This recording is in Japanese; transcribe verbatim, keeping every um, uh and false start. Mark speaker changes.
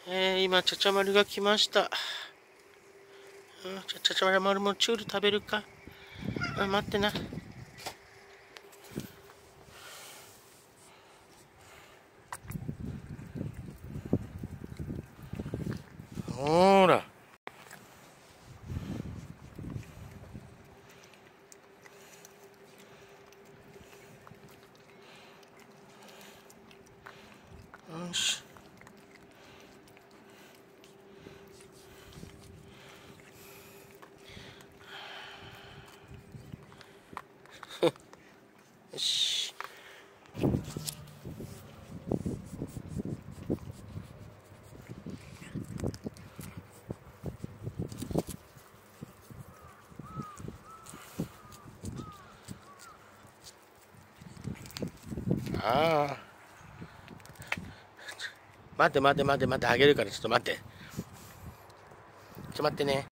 Speaker 1: えー、今、ちゃちゃ丸が来ました。うん、ちゃちゃちゃ丸もチュール食べるか。うん、待ってな。ほーら。よし。よし。ああ。待って待って待って待って、あげるからちょっと待って。ちょっと待ってね。